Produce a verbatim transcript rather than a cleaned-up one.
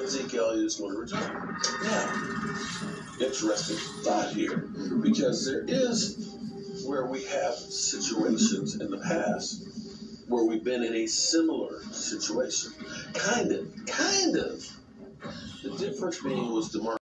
that Zeke Elliott is going to return. Now, interesting thought here, because there is where we have situations in the past where we've been in a similar situation. Kind of, kind of. The difference being was DeMar